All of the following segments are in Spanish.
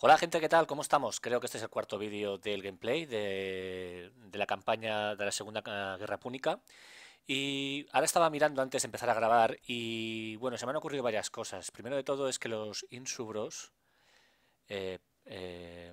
Hola gente, ¿qué tal? ¿Cómo estamos? Creo que este es el cuarto vídeo del gameplay de la campaña de la Segunda Guerra Púnica. Y ahora estaba mirando antes de empezar a grabar y bueno, se me han ocurrido varias cosas. Primero de todo es que los insubros eh, eh,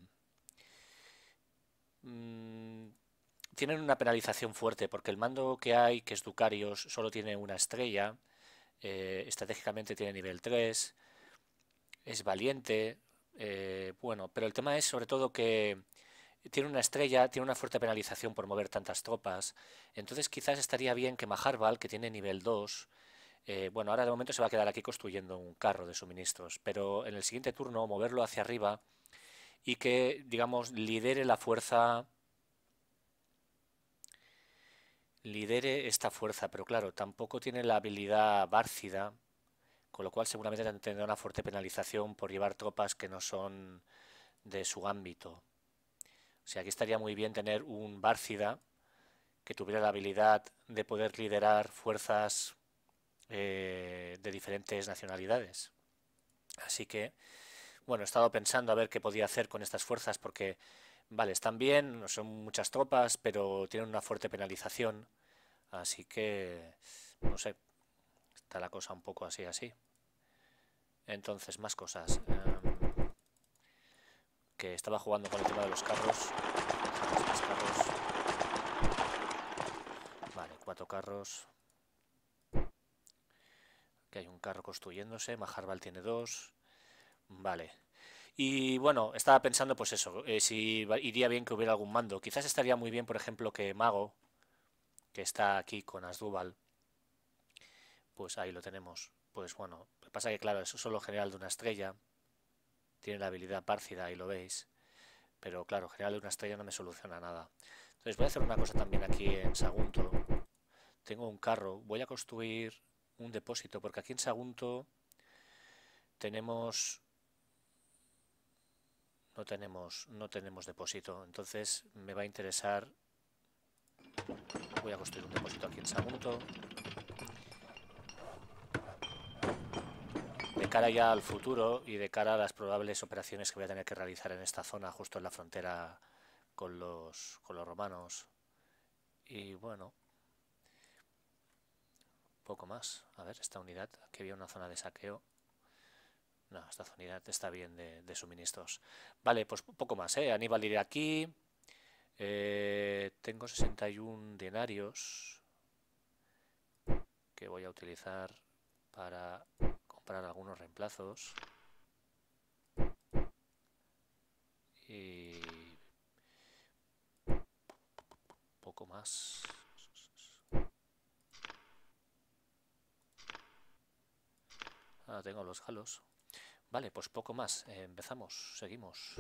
mm, tienen una penalización fuerte porque el mando que hay, que es Ducarios, solo tiene una estrella, estratégicamente tiene nivel 3, es valiente, bueno, pero el tema es sobre todo que tiene una estrella, tiene una fuerte penalización por mover tantas tropas. Entonces quizás estaría bien que Maharbal, que tiene nivel 2, bueno, ahora de momento se va a quedar aquí construyendo un carro de suministros, pero en el siguiente turno moverlo hacia arriba y que, digamos, lidere esta fuerza, pero claro, tampoco tiene la habilidad Bárcida, con lo cual seguramente tendrá una fuerte penalización por llevar tropas que no son de su ámbito. O sea, aquí estaría muy bien tener un Bárcida que tuviera la habilidad de poder liderar fuerzas de diferentes nacionalidades. Así que, bueno, he estado pensando a ver qué podía hacer con estas fuerzas porque, vale, están bien, no son muchas tropas, pero tienen una fuerte penalización. Así que, no sé, está la cosa un poco así, así. Entonces, más cosas. Que estaba jugando con el tema de los carros. Fijaros, más carros. Vale, 4 carros. Que hay un carro construyéndose. Maharbal tiene 2. Vale. Y bueno, estaba pensando pues eso, si iría bien que hubiera algún mando. Quizás estaría muy bien, por ejemplo, que Mago, que está aquí con Asdrúbal, pues ahí lo tenemos. Pues bueno, lo que pasa que claro, es solo general de una estrella, tiene la habilidad Párcida, ahí lo veis, pero claro, general de una estrella no me soluciona nada. Entonces voy a hacer una cosa también aquí en Sagunto. Tengo un carro, voy a construir un depósito, porque aquí en Sagunto tenemos no tenemos depósito, entonces me va a interesar. Voy a construir un depósito aquí en Sagunto. De cara ya al futuro y de cara a las probables operaciones que voy a tener que realizar en esta zona, justo en la frontera con los romanos. Y bueno, poco más. A ver, esta unidad, que había una zona de saqueo. No, esta unidad está bien de suministros. Vale, pues poco más, ¿eh? Aníbal iré aquí. Tengo 61 denarios que voy a utilizar para comprar algunos reemplazos. Y poco más. Ah, tengo los galos. Vale, pues poco más. Empezamos, seguimos.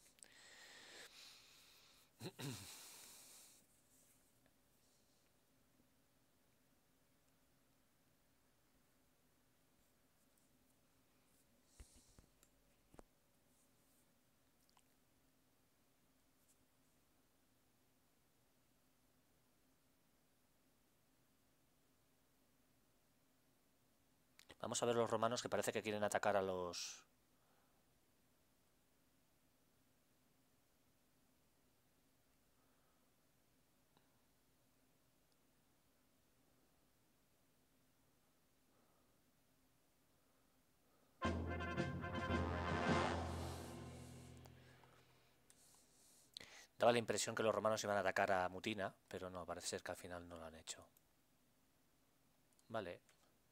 Vamos a ver los romanos que parece que quieren atacar a los... Daba la impresión que los romanos iban a atacar a Mutina, pero no, parece ser que al final no lo han hecho. Vale.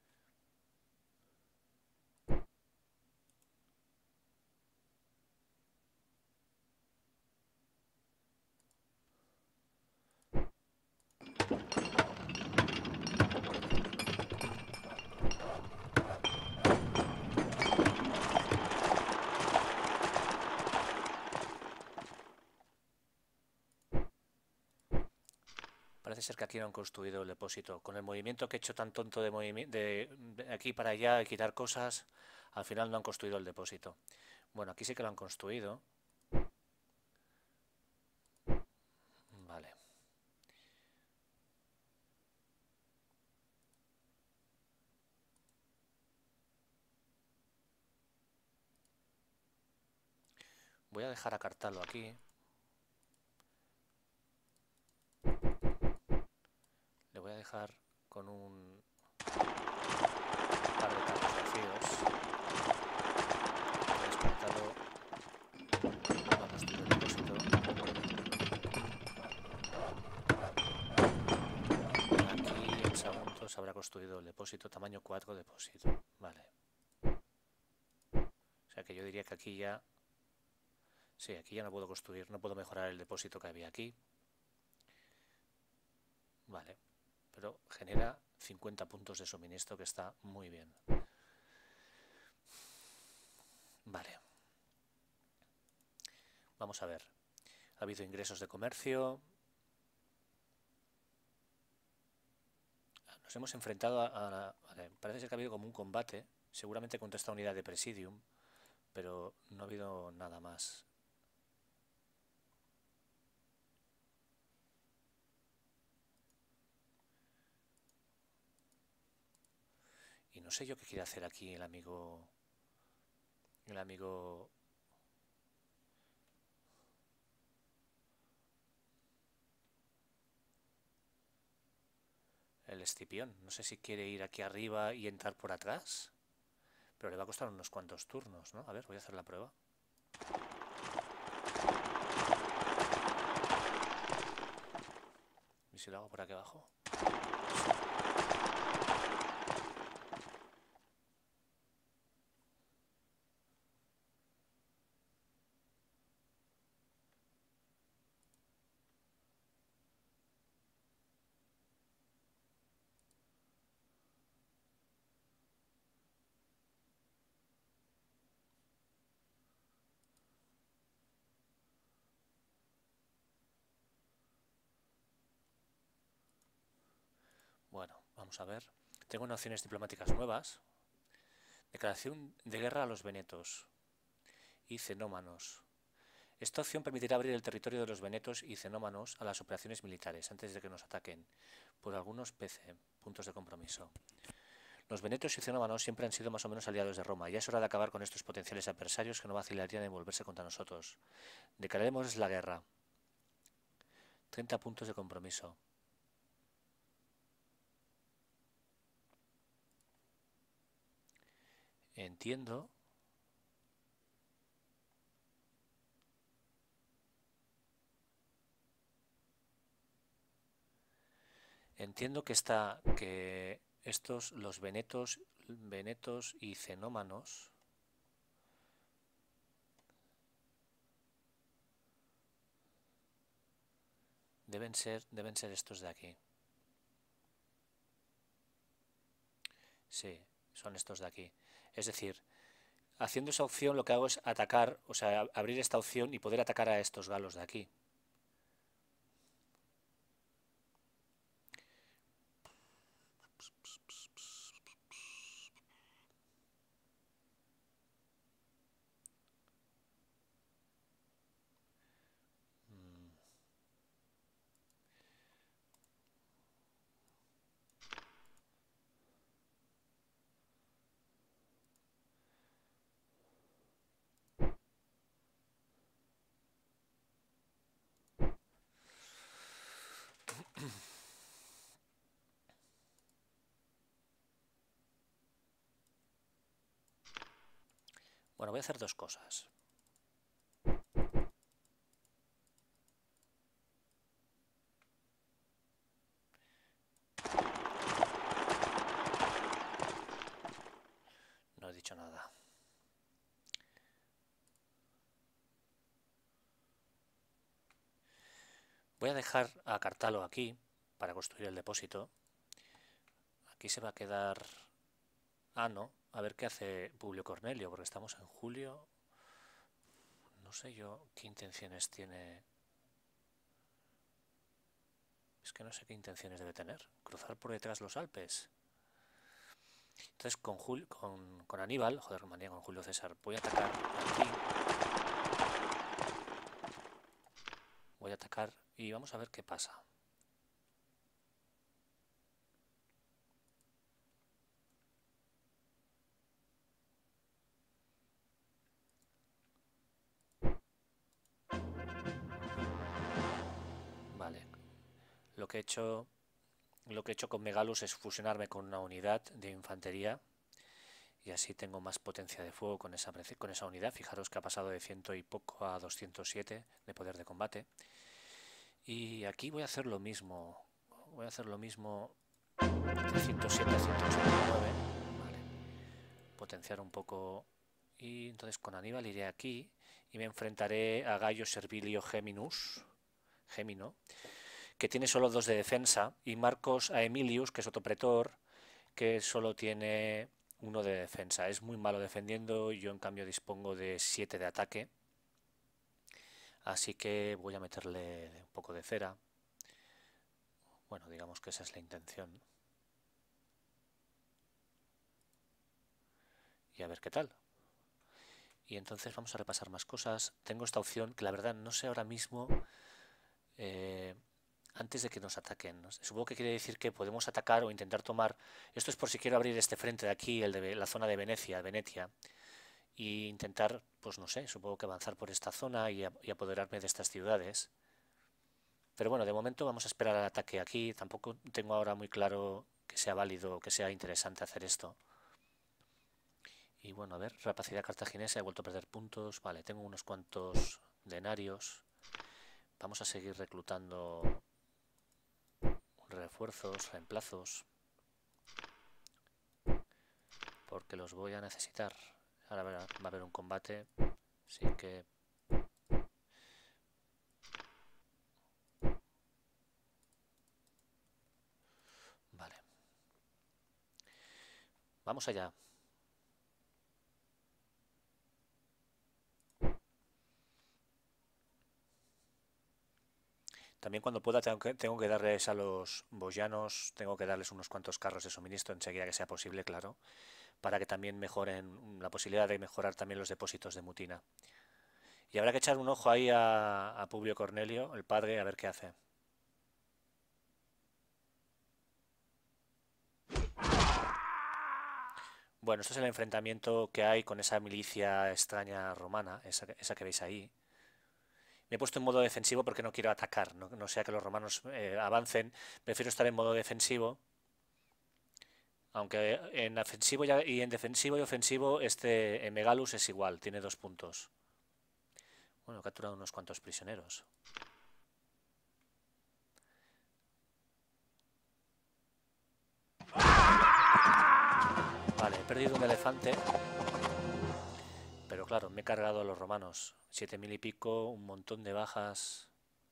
Parece ser que aquí no han construido el depósito. Con el movimiento que he hecho tan tonto de aquí para allá y quitar cosas, al final no han construido el depósito. Bueno, aquí sí que lo han construido. Vale. Voy a dejar a Cartalo aquí. Le voy a dejar con un par de carros vacíos. Entonces Cartalo va a construir el depósito. Aquí en Sagunto se habrá construido el depósito, tamaño 4 depósito. Vale. O sea que yo diría que aquí ya... Sí, aquí ya no puedo construir, no puedo mejorar el depósito que había aquí. Vale, pero genera 50 puntos de suministro, que está muy bien. Vale. Vamos a ver. Ha habido ingresos de comercio. Nos hemos enfrentado a vale, parece ser que ha habido como un combate, seguramente contra esta unidad de Presidium, pero no ha habido nada más. Y no sé yo qué quiere hacer aquí el amigo... El amigo... El Escipión. No sé si quiere ir aquí arriba y entrar por atrás. Pero le va a costar unos cuantos turnos, ¿no? A ver, voy a hacer la prueba. ¿Y si lo hago por aquí abajo? Sí. Bueno, vamos a ver. Tengo unas opciones diplomáticas nuevas. Declaración de guerra a los venetos y cenómanos. Esta opción permitirá abrir el territorio de los venetos y cenómanos a las operaciones militares antes de que nos ataquen por algunos PC, puntos de compromiso. Los venetos y cenómanos siempre han sido más o menos aliados de Roma. Ya es hora de acabar con estos potenciales adversarios que no vacilarían en volverse contra nosotros. Declaremos la guerra. 30 puntos de compromiso. Entiendo. Entiendo que estos, los venetos y cenómanos, deben ser estos de aquí. Sí, son estos de aquí. Es decir, haciendo esa opción lo que hago es atacar, o sea, abrir esta opción y poder atacar a estos galos de aquí. Bueno, voy a hacer dos cosas. No he dicho nada. Voy a dejar a Cartalo aquí para construir el depósito. Aquí se va a quedar... Ah, no. A ver qué hace Publio Cornelio, porque estamos en julio. No sé yo qué intenciones tiene... Es que no sé qué intenciones debe tener. ¿Cruzar por detrás los Alpes? Entonces con Aníbal, joder, manía con Julio César, voy a atacar aquí. Voy a atacar y vamos a ver qué pasa. lo que he hecho con Megalus es fusionarme con una unidad de infantería y así tengo más potencia de fuego con esa unidad. Fijaros que ha pasado de 100 y poco a 207 de poder de combate. Y aquí voy a hacer lo mismo. Voy a hacer lo mismo de 107 a 189. Vale. Potenciar un poco. Y entonces con Aníbal iré aquí y me enfrentaré a Gallo Servilio Gémino, que tiene solo 2 de defensa, y Marcos a Emilius, que es otro pretor, que solo tiene 1 de defensa. Es muy malo defendiendo, yo en cambio dispongo de 7 de ataque. Así que voy a meterle un poco de cera. Bueno, digamos que esa es la intención. Y a ver qué tal. Y entonces vamos a repasar más cosas. Tengo esta opción que la verdad no sé ahora mismo, antes de que nos ataquen, ¿no? Supongo que quiere decir que podemos atacar o intentar tomar. Esto es por si quiero abrir este frente de aquí, el de la zona de Venecia, y intentar, pues no sé, supongo que avanzar por esta zona y apoderarme de estas ciudades. Pero bueno, de momento vamos a esperar al ataque aquí. Tampoco tengo ahora muy claro que sea válido o que sea interesante hacer esto. Y bueno, a ver, rapacidad cartaginesa, he vuelto a perder puntos. Vale, tengo unos cuantos denarios. Vamos a seguir reclutando refuerzos, reemplazos, porque los voy a necesitar. Ahora va a haber un combate, así que... Vale. Vamos allá. También cuando pueda tengo que darles a los boyanos, tengo que darles unos cuantos carros de suministro enseguida que sea posible, claro, para que también mejoren la posibilidad de mejorar también los depósitos de mutina. Y habrá que echar un ojo ahí a Publio Cornelio, el padre, a ver qué hace. Bueno, esto es el enfrentamiento que hay con esa milicia extraña romana, esa que veis ahí. Me he puesto en modo defensivo porque no quiero atacar, no sea que los romanos avancen. Prefiero estar en modo defensivo. Aunque en ofensivo y en defensivo y ofensivo, en Megalus es igual, tiene 2 puntos. Bueno, he capturado unos cuantos prisioneros. Vale, he perdido un elefante. Pero claro, me he cargado a los romanos. 7000 y pico, un montón de bajas.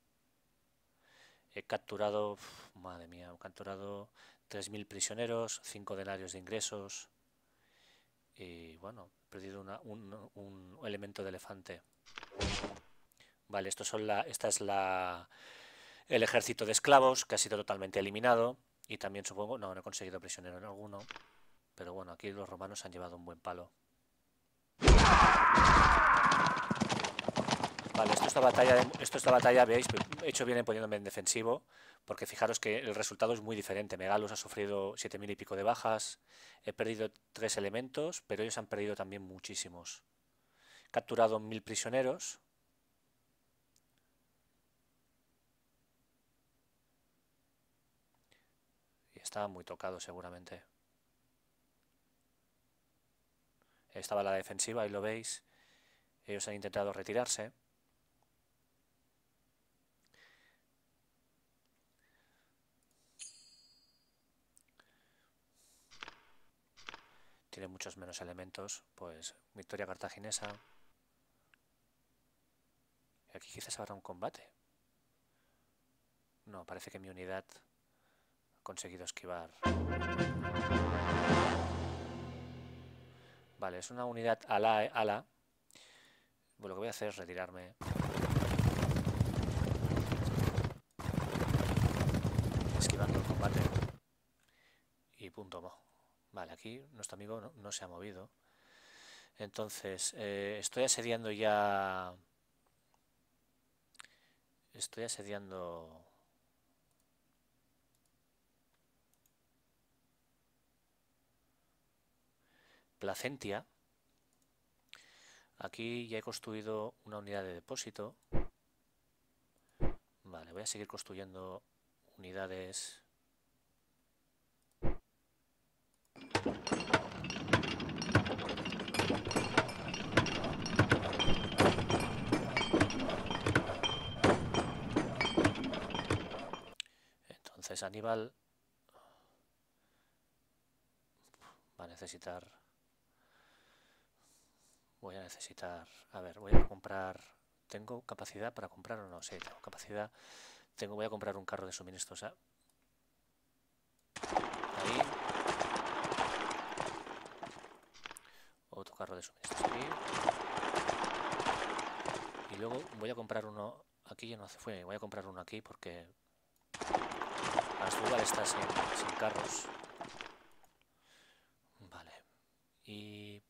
He capturado, madre mía, he capturado 3000 prisioneros, 5 denarios de ingresos. Y bueno, he perdido un elemento de elefante. Vale, esta es el ejército de esclavos, que ha sido totalmente eliminado. Y también supongo, no he conseguido prisionero en alguno. Pero bueno, aquí los romanos han llevado un buen palo. Vale, esto es la batalla, veis, he hecho bien en poniéndome en defensivo, porque fijaros que el resultado es muy diferente. Megalus ha sufrido 7000 y pico de bajas, he perdido 3 elementos, pero ellos han perdido también muchísimos. He capturado 1000 prisioneros. Y estaban muy tocados seguramente. Estaba la defensiva, ahí lo veis. Ellos han intentado retirarse. Tiene muchos menos elementos, pues victoria cartaginesa. Y aquí quizás habrá un combate. No, parece que mi unidad ha conseguido esquivar. Vale, es una unidad ala. Bueno, lo que voy a hacer es retirarme. Esquivando el combate. Y punto. Vale, aquí nuestro amigo no se ha movido. Entonces, estoy asediando ya... Estoy asediando... Placentia. Aquí ya he construido una unidad de depósito. Vale, voy a seguir construyendo unidades. Entonces Aníbal va a necesitar... Voy a necesitar... A ver, voy a comprar... ¿Tengo capacidad para comprar o no? Sí, tengo capacidad. Voy a comprar un carro de suministros. Ahí. Otro carro de suministros aquí. Y luego voy a comprar uno... Aquí ya no hace fue. Voy a comprar uno aquí porque... Asdrúbal está sin carros. Vale. Y...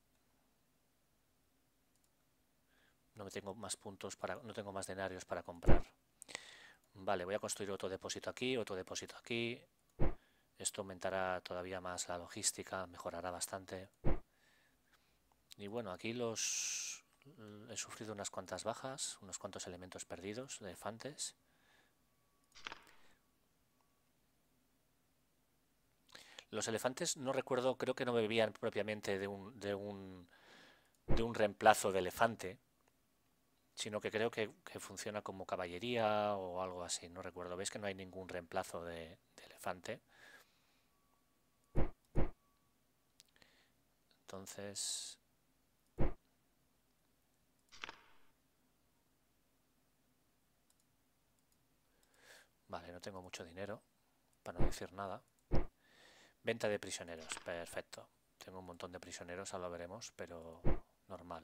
No tengo más puntos para... No tengo más denarios para comprar. Vale, voy a construir otro depósito aquí, otro depósito aquí. Esto aumentará todavía más la logística, mejorará bastante. Y bueno, aquí he sufrido unas cuantas bajas, unos cuantos elementos perdidos de elefantes. Los elefantes no recuerdo, creo que no bebían propiamente de un reemplazo de elefante, sino que creo que funciona como caballería o algo así, no recuerdo. ¿Veis que no hay ningún reemplazo de elefante? Entonces... Vale, no tengo mucho dinero, para no decir nada. Venta de prisioneros, perfecto. Tengo un montón de prisioneros, ahora lo veremos, pero normal.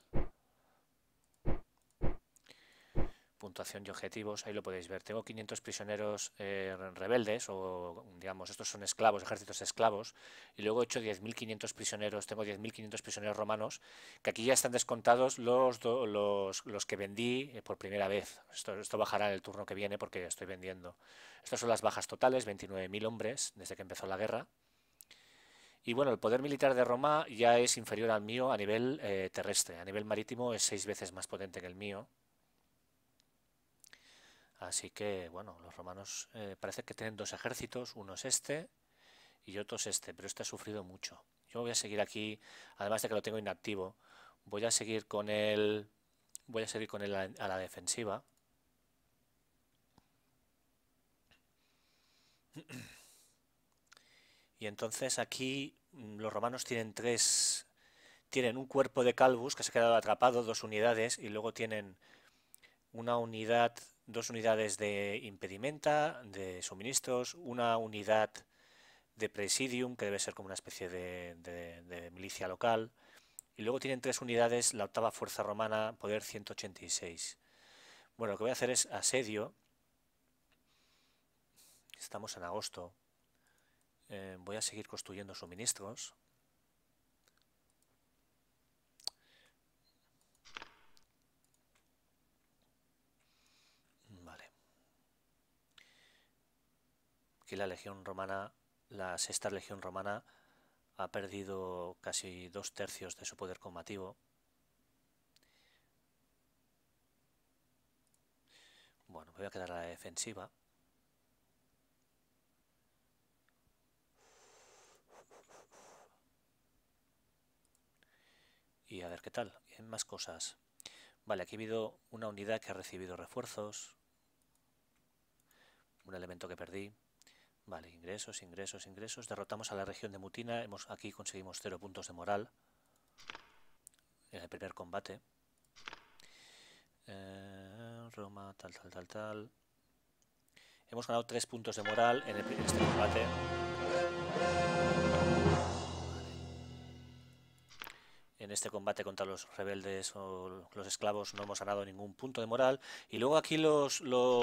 Puntuación y objetivos, ahí lo podéis ver. Tengo 500 prisioneros rebeldes, o digamos, estos son esclavos, ejércitos esclavos, y luego he hecho 10.500 prisioneros, tengo 10.500 prisioneros romanos, que aquí ya están descontados los que vendí por primera vez. Esto bajará en el turno que viene porque estoy vendiendo. Estas son las bajas totales, 29.000 hombres desde que empezó la guerra. Y bueno, el poder militar de Roma ya es inferior al mío a nivel terrestre. A nivel marítimo es 6 veces más potente que el mío. Así que, bueno, los romanos parece que tienen dos ejércitos. Uno es este y otro es este, pero este ha sufrido mucho. Yo voy a seguir aquí, además de que lo tengo inactivo, voy a seguir con él, a la defensiva. Y entonces aquí los romanos tienen un cuerpo de Calvus que se ha quedado atrapado, 2 unidades, y luego tienen dos unidades de impedimenta, de suministros, una unidad de presidium, que debe ser como una especie de milicia local, y luego tienen 3 unidades, la octava fuerza romana, poder 186. Bueno, lo que voy a hacer es asedio. Estamos en agosto. Voy a seguir construyendo suministros. Vale. Aquí la legión romana, la sexta legión romana, ha perdido casi 2/3 de su poder combativo. Bueno, me voy a quedar a la defensiva. Y a ver qué tal. Y hay más cosas. Vale, aquí ha habido una unidad que ha recibido refuerzos. Un elemento que perdí. Vale, ingresos, ingresos, ingresos. Derrotamos a la región de Mutina. Aquí conseguimos 0 puntos de moral en el primer combate. Roma, tal. Hemos ganado 3 puntos de moral en este combate. En este combate contra los rebeldes o los esclavos no hemos ganado ningún punto de moral. Y luego aquí los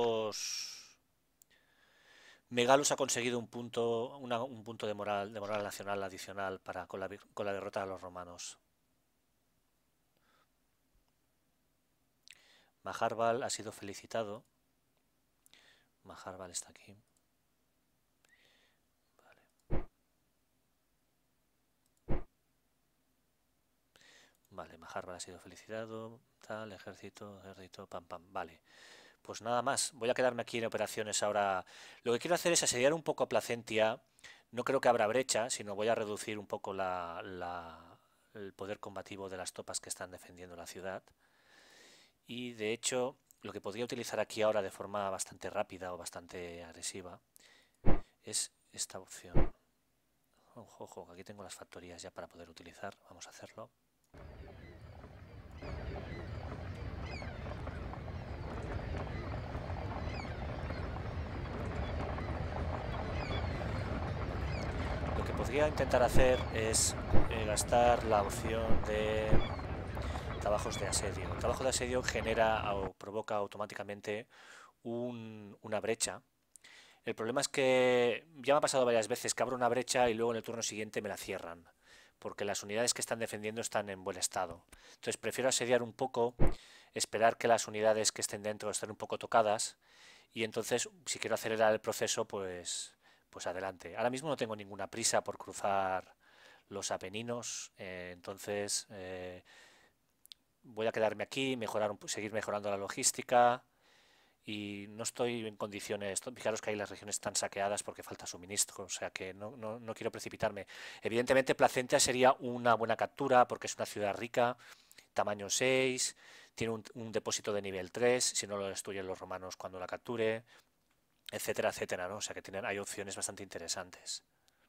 Megalos ha conseguido un punto de moral nacional adicional con la derrota de los romanos. Maharbal ha sido felicitado. Maharbal está aquí. Vale, Maharbal ha sido felicitado. Tal, ejército, pam. Vale. Pues nada más, voy a quedarme aquí en operaciones ahora. Lo que quiero hacer es asediar un poco a Placentia. No creo que habrá brecha, sino voy a reducir un poco el poder combativo de las tropas que están defendiendo la ciudad. Y de hecho, lo que podría utilizar aquí ahora de forma bastante rápida o bastante agresiva es esta opción. Ojo, ojo, aquí tengo las factorías ya para poder utilizar. Vamos a hacerlo. Lo que podría intentar hacer es gastar la opción de trabajos de asedio. El trabajo de asedio genera o provoca automáticamente una brecha. El problema es que ya me ha pasado varias veces que abro una brecha y luego en el turno siguiente me la cierran, porque las unidades que están defendiendo están en buen estado. Entonces prefiero asediar un poco, esperar que las unidades que estén dentro estén un poco tocadas y entonces si quiero acelerar el proceso, pues adelante. Ahora mismo no tengo ninguna prisa por cruzar los Apeninos, entonces voy a quedarme aquí, seguir mejorando la logística y no estoy en condiciones. Fijaros que ahí las regiones están saqueadas porque falta suministro, o sea que no quiero precipitarme. Evidentemente Placentia sería una buena captura porque es una ciudad rica, tamaño 6, tiene un depósito de nivel 3, si no lo destruyen los romanos cuando la capture, etcétera, etcétera, ¿no? O sea que hay opciones bastante interesantes.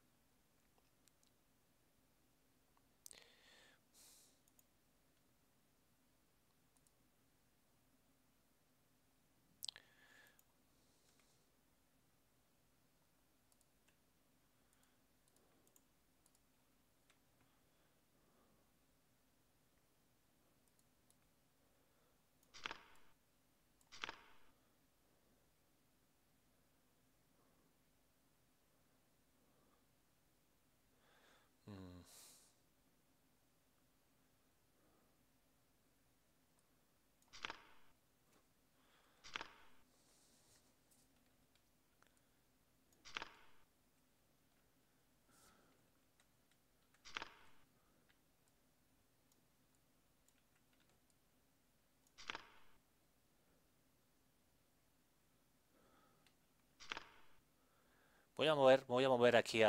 Mm, me voy a mover aquí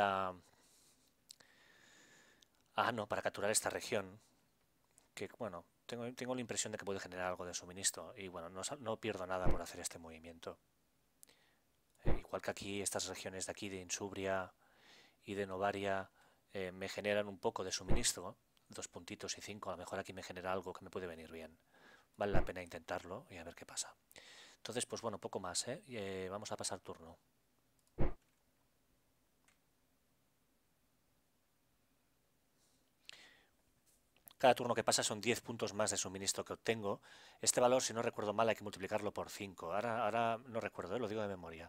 no, para capturar esta región, que bueno, tengo la impresión de que puede generar algo de suministro y bueno, no pierdo nada por hacer este movimiento. Igual que aquí, estas regiones de aquí, de Insubria y de Novaria, me generan un poco de suministro, 2 puntitos y 5, a lo mejor aquí me genera algo que me puede venir bien. Vale la pena intentarlo y a ver qué pasa. Entonces, pues bueno, poco más, ¿eh? Vamos a pasar turno. Cada turno que pasa son 10 puntos más de suministro que obtengo. Este valor, si no recuerdo mal, hay que multiplicarlo por 5. Ahora no recuerdo, lo digo de memoria.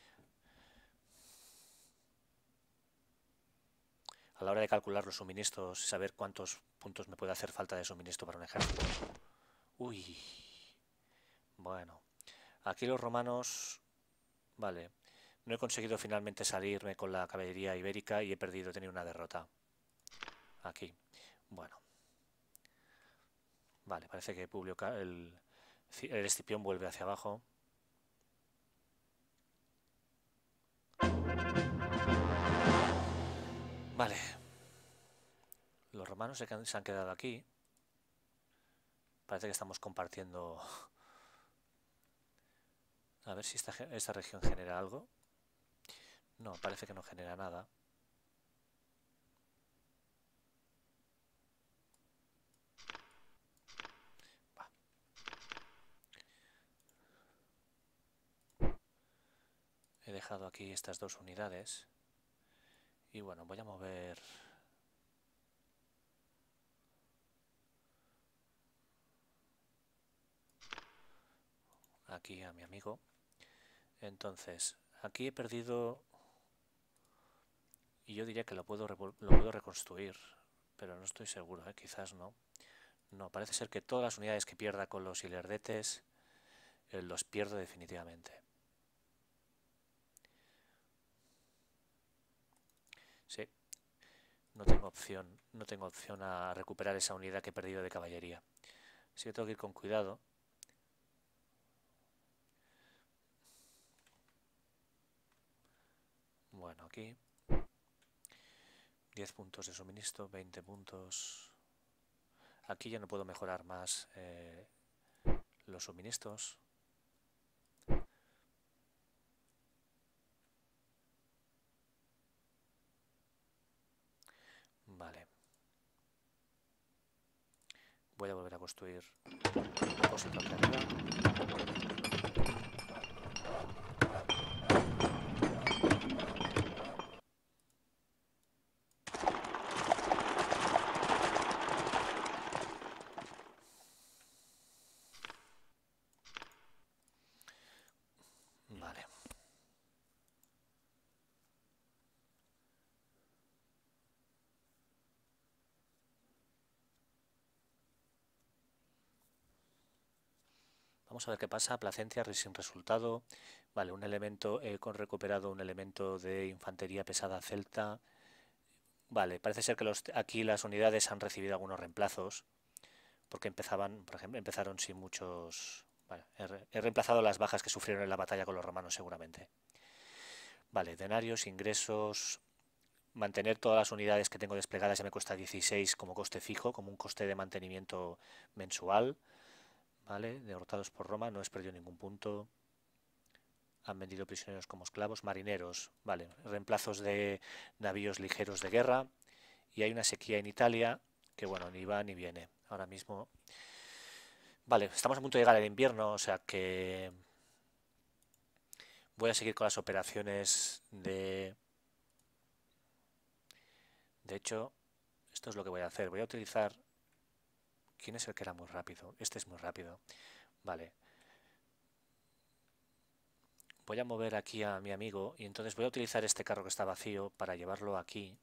A la hora de calcular los suministros, saber cuántos puntos me puede hacer falta de suministro para un ejército. Uy, bueno. Aquí los romanos... Vale. No he conseguido finalmente salirme con la caballería ibérica y he tenido una derrota. Aquí. Bueno. Vale, parece que el Escipión vuelve hacia abajo. Vale. Los romanos se han quedado aquí. Parece que estamos compartiendo... A ver si esta región genera algo. No, parece que no genera nada. Va. He dejado aquí estas dos unidades. Y bueno, voy a mover... aquí a mi amigo. Entonces, aquí he perdido... Y yo diría que lo puedo reconstruir. Pero no estoy seguro, quizás no. No, parece ser que todas las unidades que pierda con los hilerdetes los pierdo definitivamente. Sí, no tengo opción a recuperar esa unidad que he perdido de caballería. Así que tengo que ir con cuidado. aquí. 10 puntos de suministro, 20 puntos. Aquí ya no puedo mejorar más los suministros. Vale. Voy a volver a construir un depósito aquí arriba. Vale. Vamos a ver qué pasa. Placencia sin resultado. Vale, un elemento, he recuperado un elemento de infantería pesada celta. Vale, parece ser que aquí las unidades han recibido algunos reemplazos. Porque empezaban, por ejemplo, empezaron sin muchos... Vale, he reemplazado las bajas que sufrieron en la batalla con los romanos seguramente. Vale, denarios, ingresos... Mantener todas las unidades que tengo desplegadas ya me cuesta 16 como coste fijo, como un coste de mantenimiento mensual. Vale, derrotados por Roma, no he perdido ningún punto. Han vendido prisioneros como esclavos. Marineros, vale, reemplazos de navíos ligeros de guerra. Y hay una sequía en Italia que, bueno, ni va ni viene. Ahora mismo... Vale, estamos a punto de llegar al invierno, o sea que... Voy a seguir con las operaciones de... De hecho, esto es lo que voy a hacer. Voy a utilizar... ¿Quién es el que era muy rápido? Este es muy rápido. Vale. Voy a mover aquí a mi amigo y entonces voy a utilizar este carro que está vacío para llevarlo aquí.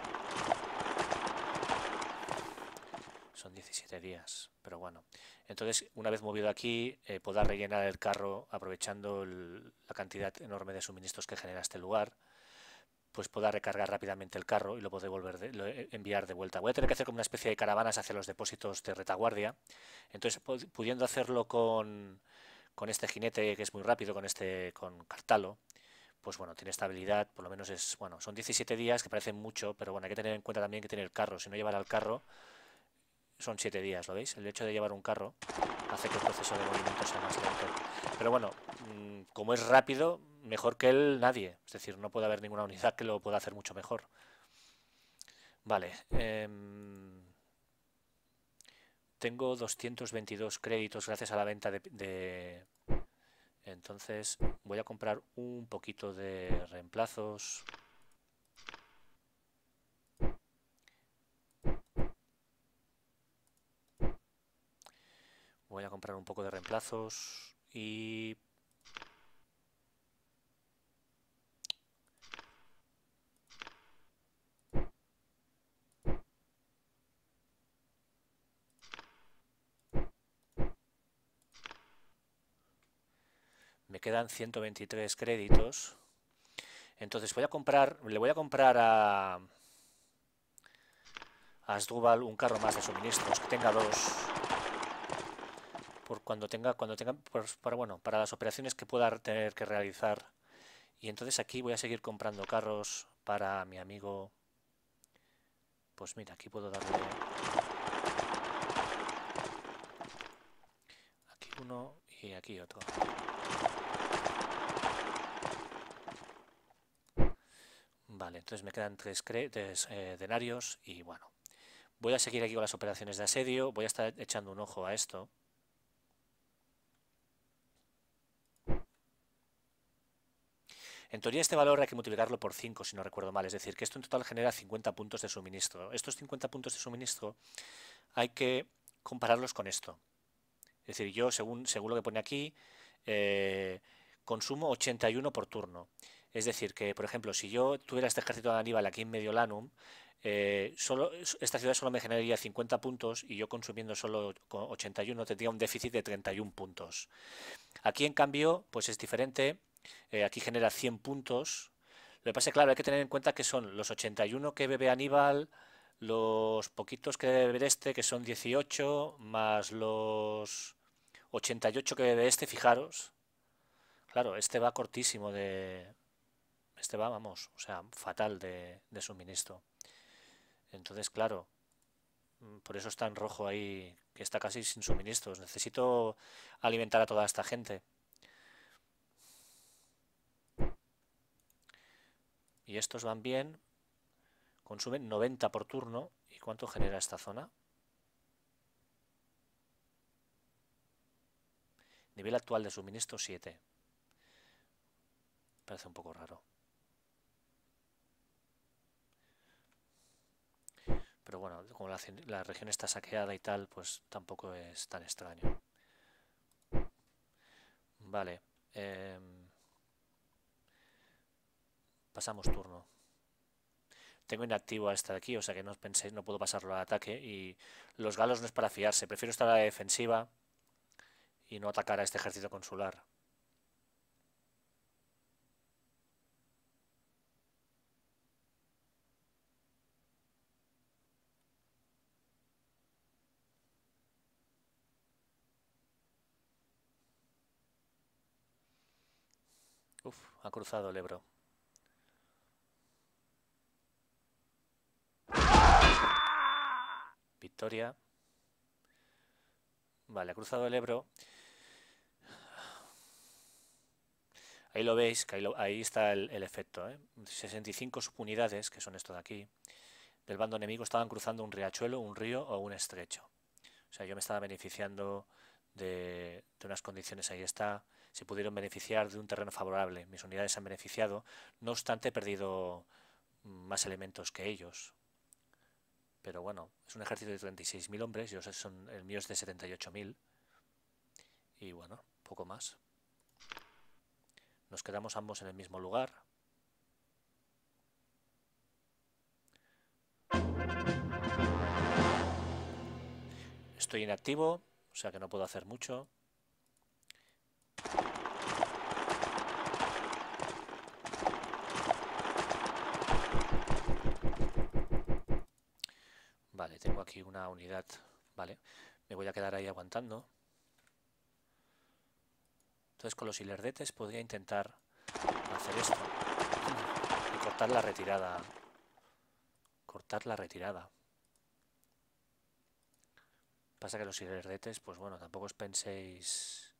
Son 17 días, pero bueno. Entonces, una vez movido aquí, podrá rellenar el carro aprovechando la cantidad enorme de suministros que genera este lugar. Pues pueda recargar rápidamente el carro y lo puede enviar de vuelta. Voy a tener que hacer como una especie de caravanas hacia los depósitos de retaguardia. Entonces, pudiendo hacerlo con este jinete que es muy rápido, con Cartalo, pues bueno, tiene estabilidad, por lo menos es, bueno, son 17 días que parecen mucho, pero bueno, hay que tener en cuenta también que tiene el carro. Si no llevara el carro, son 7 días, ¿lo veis? El hecho de llevar un carro hace que el proceso de movimiento sea más lento. Pero bueno, como es rápido, mejor que él nadie. Es decir, no puede haber ninguna unidad que lo pueda hacer mucho mejor. Vale. Tengo 222 créditos gracias a la venta Entonces voy a comprar un poquito de reemplazos. Voy a comprar un poco de reemplazos y... Me quedan 123 créditos. Entonces le voy a comprar a Asdrúbal un carro más de suministros, que tenga dos. Cuando tenga, pues, para las operaciones que pueda tener que realizar. Y entonces aquí voy a seguir comprando carros para mi amigo. Pues mira, aquí puedo darle aquí uno y aquí otro. Vale, entonces me quedan tres denarios y bueno. Voy a seguir aquí con las operaciones de asedio. Voy a estar echando un ojo a esto. En teoría este valor hay que multiplicarlo por 5 si no recuerdo mal, es decir, que esto en total genera 50 puntos de suministro. Estos 50 puntos de suministro hay que compararlos con esto. Es decir, yo según lo que pone aquí, consumo 81 por turno. Es decir, que por ejemplo, si yo tuviera este ejército de Aníbal aquí en Mediolanum, esta ciudad solo me generaría 50 puntos y yo consumiendo solo 81 tendría un déficit de 31 puntos. Aquí en cambio, pues es diferente. Aquí genera 100 puntos. Lo que pasa es que, claro, hay que tener en cuenta que son los 81 que bebe Aníbal, los poquitos que debe beber este, que son 18, más los 88 que bebe este, fijaros. Claro, este va cortísimo de... Este va, vamos, o sea, fatal de suministro. Entonces, claro, por eso está en rojo ahí, que está casi sin suministros. Necesito alimentar a toda esta gente. Y estos van bien, consumen 90 por turno. ¿Y cuánto genera esta zona? Nivel actual de suministro 7. Parece un poco raro. Pero bueno, como la región está saqueada y tal, pues tampoco es tan extraño. Vale. Pasamos turno. Tengo inactivo a esta de aquí, o sea que no penséis, no puedo pasarlo al ataque. Y los galos no es para fiarse. Prefiero estar a la defensiva y no atacar a este ejército consular. Uf, ha cruzado el Ebro. Victoria. Vale, ha cruzado el Ebro. Ahí lo veis, que ahí está el efecto. 65 subunidades, que son esto de aquí, del bando enemigo estaban cruzando un riachuelo, un río o un estrecho. O sea, yo me estaba beneficiando de unas condiciones, ahí está. Se pudieron beneficiar de un terreno favorable. Mis unidades se han beneficiado. No obstante, he perdido más elementos que ellos. Pero bueno, es un ejército de 36.000 hombres, el mío es de 78.000. Y bueno, poco más. Nos quedamos ambos en el mismo lugar. Estoy inactivo, o sea que no puedo hacer mucho. Vale, tengo aquí una unidad. Vale, me voy a quedar ahí aguantando. Entonces con los hilerdetes podría intentar hacer esto y cortar la retirada. Cortar la retirada. Pasa que los hilerdetes, pues bueno, tampoco os penséis...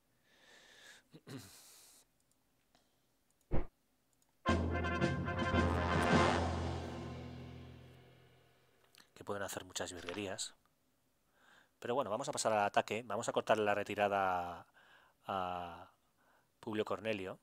que pueden hacer muchas virguerías. Pero bueno, vamos a pasar al ataque. Vamos a cortar la retirada a Publio Cornelio.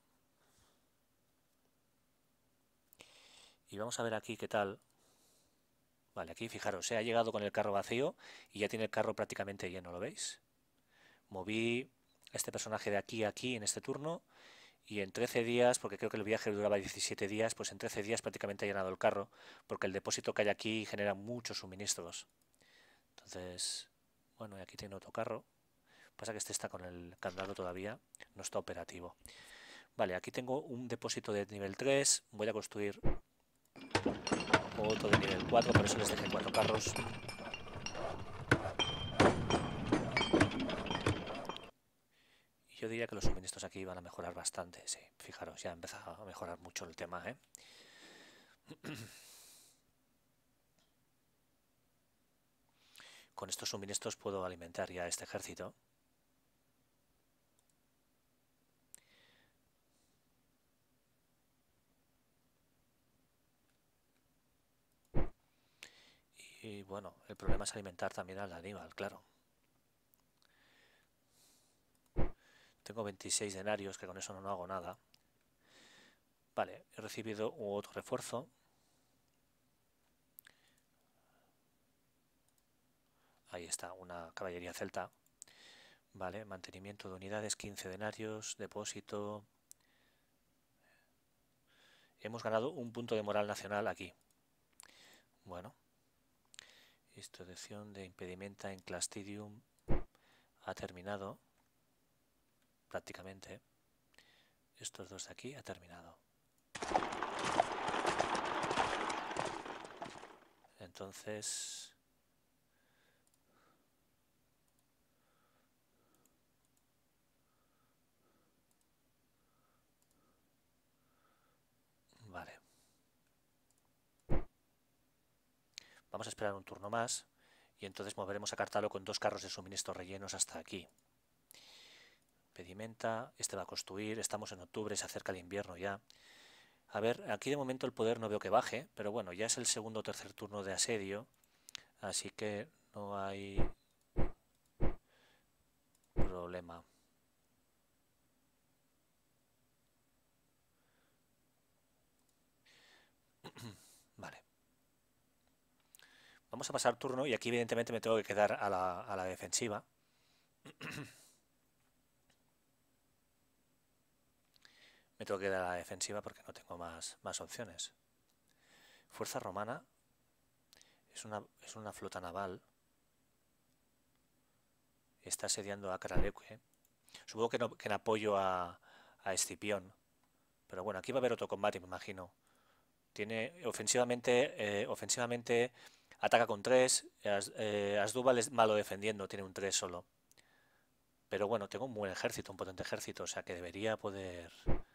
Y vamos a ver aquí qué tal. Vale, aquí fijaros, ha llegado con el carro vacío y ya tiene el carro prácticamente lleno, ¿lo veis? Moví este personaje de aquí a aquí en este turno y en 13 días, porque creo que el viaje duraba 17 días, pues en 13 días prácticamente ha llenado el carro, porque el depósito que hay aquí genera muchos suministros. Entonces, bueno, y aquí tiene otro carro. Pasa que este está con el candado todavía, no está operativo. Vale, aquí tengo un depósito de nivel 3, voy a construir otro de nivel 4, por eso les dejé 4 carros. Y yo diría que los suministros aquí van a mejorar bastante, sí. Fijaros, ya ha empezado a mejorar mucho el tema, ¿eh? Con estos suministros puedo alimentar ya a este ejército. Y bueno, el problema es alimentar también al Aníbal, claro. Tengo 26 denarios, que con eso no hago nada. Vale, he recibido otro refuerzo. Ahí está, una caballería celta. Vale, mantenimiento de unidades, 15 denarios, depósito. Hemos ganado un punto de moral nacional aquí. Bueno. Introducción de impedimenta en Clastidium ha terminado. Prácticamente. Estos dos de aquí ha terminado. Entonces... Vale. Vamos a esperar un turno más y entonces moveremos a Cartalo con 2 carros de suministro rellenos hasta aquí. Pedimenta, este va a construir, estamos en octubre, se acerca el invierno ya. A ver, aquí de momento el poder no veo que baje, pero bueno, ya es el segundo o tercer turno de asedio, así que no hay problema. Vale. Vamos a pasar turno y aquí evidentemente me tengo que quedar a la defensiva. Me tengo que quedar a la defensiva porque no tengo más opciones. Fuerza romana es una flota naval. Está asediando a Kraleque. Supongo que en apoyo a Escipión. Pero bueno, aquí va a haber otro combate, me imagino. Tiene ofensivamente ataca con 3. Asdrúbal es malo defendiendo, tiene un 3 solo. Pero bueno, tengo un buen ejército, un potente ejército, o sea que debería poder...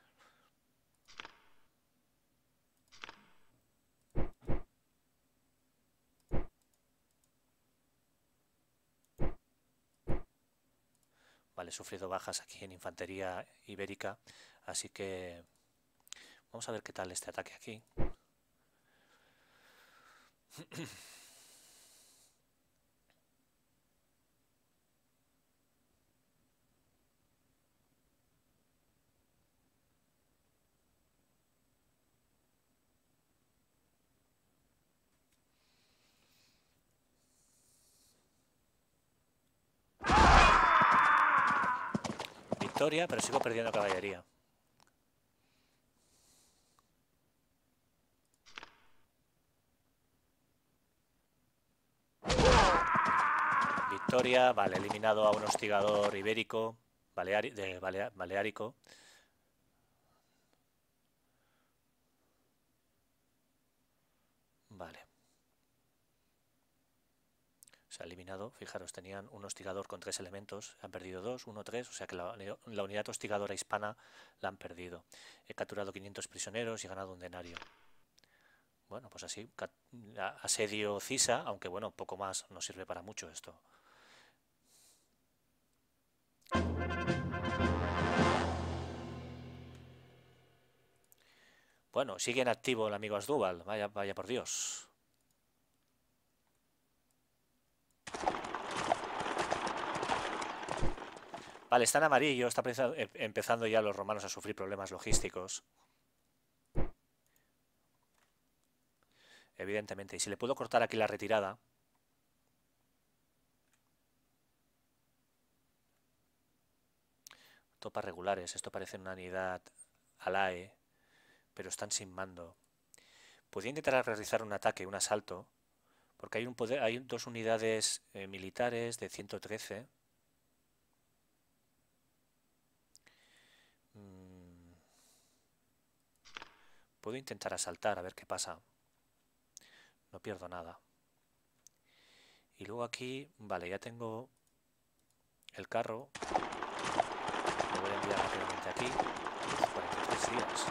Vale, he sufrido bajas aquí en infantería ibérica, así que vamos a ver qué tal este ataque aquí. Victoria, pero sigo perdiendo caballería. Victoria, vale, eliminado a un hostigador ibérico, baleárico. Vale. Se ha eliminado, fijaros, tenían un hostigador con 3 elementos, han perdido 2, 1, 3, o sea que la unidad hostigadora hispana la han perdido. He capturado 500 prisioneros y he ganado un denario. Bueno, pues así, asedio Cisa, aunque bueno, poco más, no sirve para mucho esto. Bueno, sigue en activo el amigo Asdrúbal, vaya por Dios. Vale, está en amarillo, está empezando ya los romanos a sufrir problemas logísticos. Evidentemente, y si le puedo cortar aquí la retirada... Tropas regulares, esto parece una unidad alae, pero están sin mando. Podría intentar realizar un ataque, un asalto, porque hay 2 unidades militares de 113. Puedo intentar asaltar, a ver qué pasa. No pierdo nada. Y luego aquí, vale, ya tengo el carro. Lo voy a enviar rápidamente aquí. 43 días.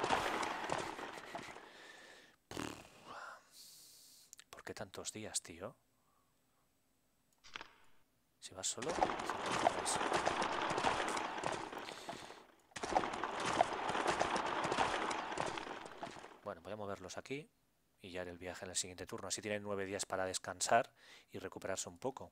¿Por qué tantos días, tío? Si vas solo, 53. Bueno, voy a moverlos aquí y ya haré el viaje en el siguiente turno. Así tienen 9 días para descansar y recuperarse un poco.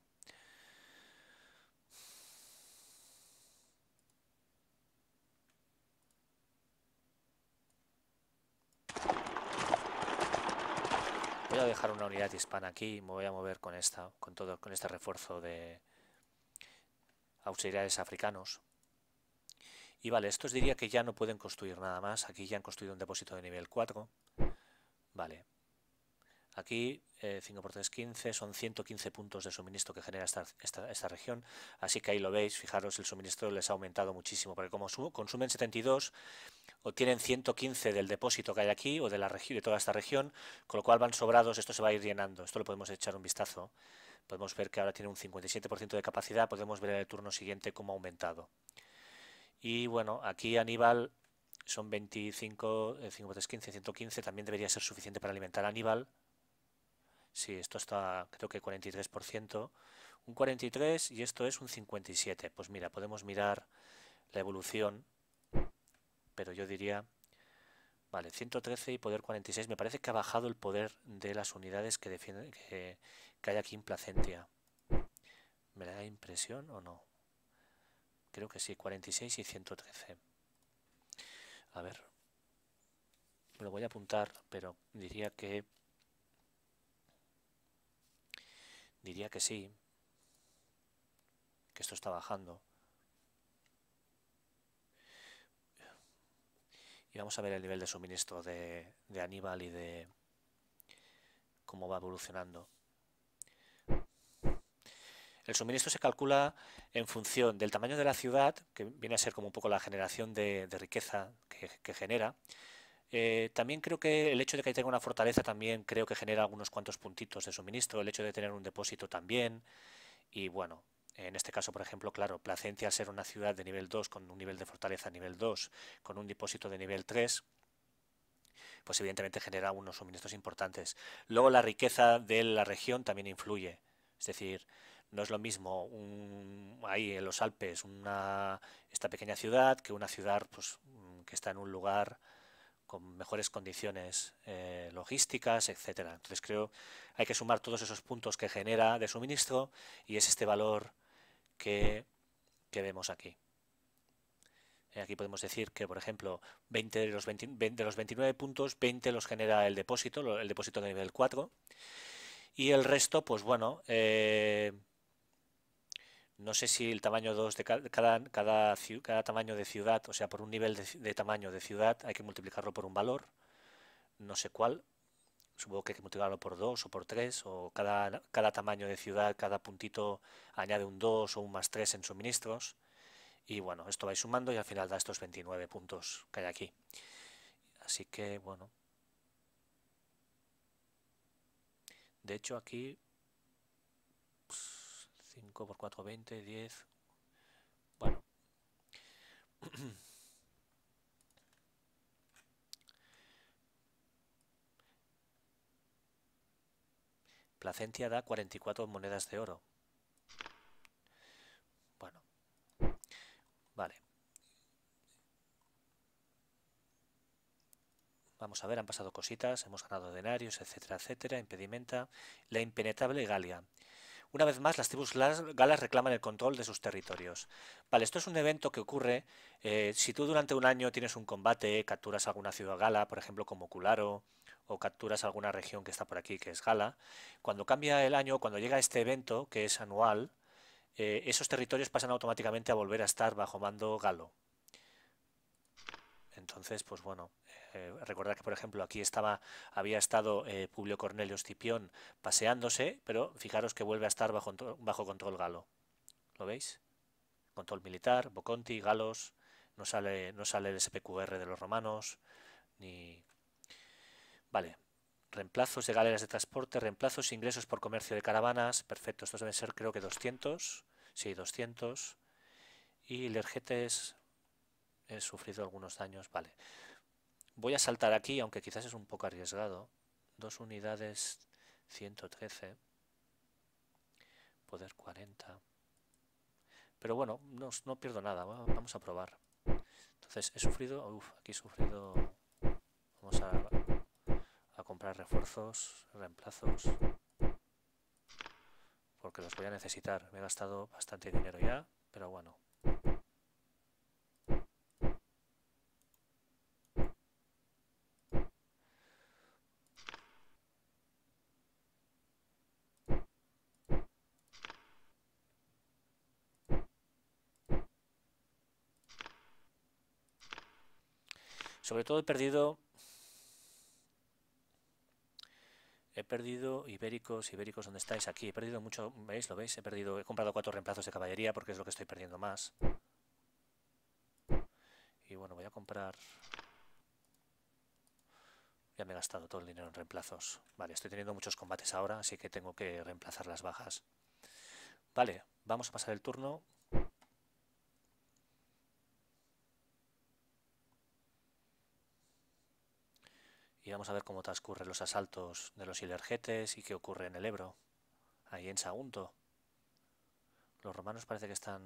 Voy a dejar una unidad hispana aquí y me voy a mover con con este refuerzo de auxiliares africanos. Y vale, estos diría que ya no pueden construir nada más. Aquí ya han construido un depósito de nivel 4. Vale. Aquí 5 por 3, 15, son 115 puntos de suministro que genera esta región. Así que ahí lo veis, fijaros, el suministro les ha aumentado muchísimo, porque como consumen 72, obtienen 115 del depósito que hay aquí o de toda esta región, con lo cual van sobrados, esto se va a ir llenando. Esto lo podemos echar un vistazo. Podemos ver que ahora tiene un 57% de capacidad, podemos ver en el turno siguiente cómo ha aumentado. Y bueno, aquí Aníbal son 25, 5 por 3, 15, 115, también debería ser suficiente para alimentar a Aníbal. Sí, esto está, creo que 43%. Un 43 y esto es un 57. Pues mira, podemos mirar la evolución, pero yo diría, vale, 113 y poder 46. Me parece que ha bajado el poder de las unidades que defienden que hay aquí en Placentia. ¿Me da impresión o no? Creo que sí, 46 y 113. A ver, me lo voy a apuntar, pero diría que sí, que esto está bajando. Y vamos a ver el nivel de suministro de Aníbal y de cómo va evolucionando. El suministro se calcula en función del tamaño de la ciudad, que viene a ser como un poco la generación de riqueza que genera. También creo que el hecho de que tenga una fortaleza también creo que genera algunos cuantos puntitos de suministro, el hecho de tener un depósito también. Y bueno, en este caso, por ejemplo, claro, Placencia, al ser una ciudad de nivel 2 con un nivel de fortaleza nivel 2, con un depósito de nivel 3, pues evidentemente genera unos suministros importantes. Luego la riqueza de la región también influye. Es decir, no es lo mismo ahí en los Alpes esta pequeña ciudad que una ciudad pues, que está en un lugar con mejores condiciones logísticas, etcétera. Entonces creo hay que sumar todos esos puntos que genera de suministro y es este valor que vemos aquí. Aquí podemos decir que, por ejemplo, 20 de los 29 puntos, 20 los genera el depósito de nivel 4, y el resto, pues bueno, no sé si el tamaño 2 de cada tamaño de ciudad, o sea, por un nivel de tamaño de ciudad, hay que multiplicarlo por un valor, no sé cuál, supongo que hay que multiplicarlo por 2 o por 3, o cada tamaño de ciudad, cada puntito añade un 2 o un más 3 en suministros. Y bueno, esto va sumando y al final da estos 29 puntos que hay aquí. Así que bueno. De hecho aquí 5 por 4, 20, 10. Bueno. Placentia da 44 monedas de oro. Bueno. Vale. Vamos a ver, han pasado cositas, hemos ganado denarios, etcétera, etcétera, impedimenta. La impenetrable Galia. Una vez más, las tribus galas reclaman el control de sus territorios. Vale, esto es un evento que ocurre si tú durante un año tienes un combate, capturas alguna ciudad gala, por ejemplo como Cularo, o capturas alguna región que está por aquí, que es gala. Cuando cambia el año, cuando llega este evento, que es anual, esos territorios pasan automáticamente a volver a estar bajo mando galo. Entonces, pues bueno, recordad que por ejemplo aquí había estado Publio Cornelio Escipión paseándose, pero fijaros que vuelve a estar bajo control galo. ¿Lo veis? Control militar, Boconti, galos, no sale el SPQR de los romanos, ni... Vale, reemplazos de galeras de transporte, reemplazos, ingresos por comercio de caravanas, perfecto, estos deben ser creo que 200, sí, 200, y Lergetes he sufrido algunos daños, vale. Voy a saltar aquí, aunque quizás es un poco arriesgado. 2 unidades, 113. Poder 40. Pero bueno, no pierdo nada. Vamos a probar. Entonces, he sufrido... aquí he sufrido... Vamos a comprar refuerzos, reemplazos. Porque los voy a necesitar. Me he gastado bastante dinero ya, pero bueno. Sobre todo he perdido ibéricos, ¿dónde estáis? Aquí, he perdido mucho, ¿veis? ¿Lo veis? He comprado 4 reemplazos de caballería porque es lo que estoy perdiendo más. Y bueno, voy a comprar... Ya me he gastado todo el dinero en reemplazos. Vale, estoy teniendo muchos combates ahora, así que tengo que reemplazar las bajas. Vale, vamos a pasar el turno. Y vamos a ver cómo transcurren los asaltos de los Ilergetes y qué ocurre en el Ebro, ahí en Sagunto. Los romanos parece que están...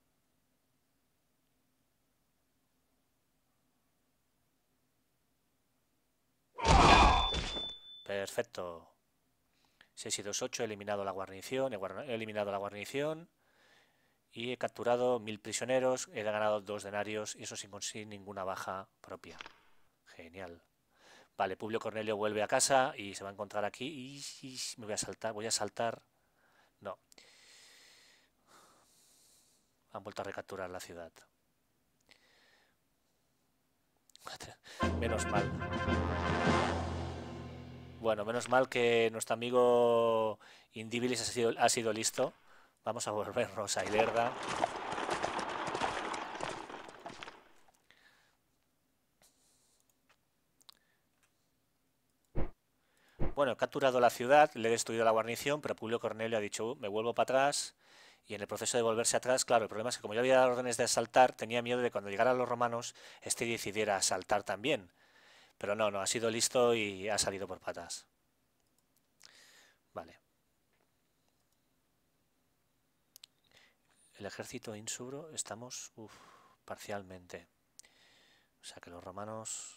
Perfecto. 6 y 2, 8, he eliminado la guarnición, y he capturado 1000 prisioneros, he ganado 2 denarios y eso sin ninguna baja propia. Genial. Vale, Publio Cornelio vuelve a casa y se va a encontrar aquí y me voy a saltar. No. Han vuelto a recapturar la ciudad. Menos mal. Bueno, menos mal que nuestro amigo Indibilis ha sido listo. Vamos a volvernos a Ilerda. Bueno, he capturado la ciudad, le he destruido la guarnición, pero Publio Cornelio ha dicho, me vuelvo para atrás. Y en el proceso de volverse atrás, claro, el problema es que como yo había dado órdenes de asaltar, tenía miedo de cuando llegaran los romanos, este decidiera asaltar también. Pero no, ha sido listo y ha salido por patas. Vale. El ejército insubro estamos parcialmente. O sea que los romanos...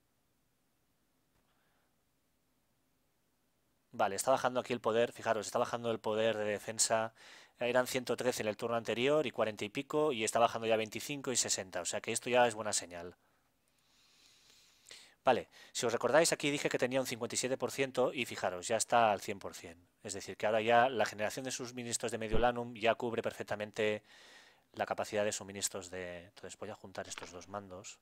Vale, está bajando aquí el poder, fijaros, está bajando el poder de defensa. Eran 113 en el turno anterior y 40 y pico, y está bajando ya 25 y 60. O sea que esto ya es buena señal. Vale, si os recordáis aquí dije que tenía un 57% y fijaros, ya está al 100%. Es decir, que ahora ya la generación de suministros de Mediolanum ya cubre perfectamente la capacidad de suministros de... Entonces voy a juntar estos dos mandos.